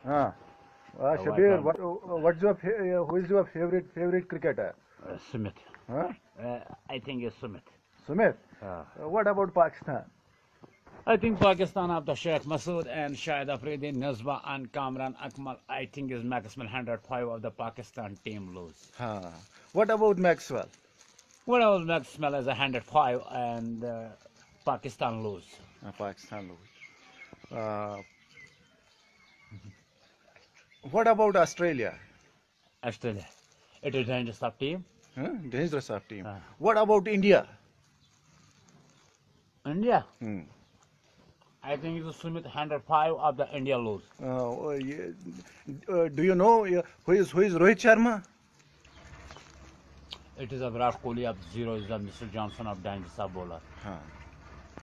Ah, I Shabir, can't. who is your favorite cricketer? Smith. Huh? I think it's Smith. Smith. Uh, What about Pakistan? I think Pakistan of the Sheikh Masood and Shahid Afridi, Nazwa and Kamran Akmal. I think is maximum 105 of the Pakistan team lose. Huh. What about Maxwell? What else maximum is 105 and Pakistan lose. Pakistan lose. What about Australia? Australia. It is dangerous of team. Huh? Dangerous of team. Uh, What about India? India. Hmm. I think it's Smith 105 of the India lose. Do you know who is Rohit Sharma? It is a Virat Kohli of zero is a Mr. Johnson of dangerous bowler. Huh.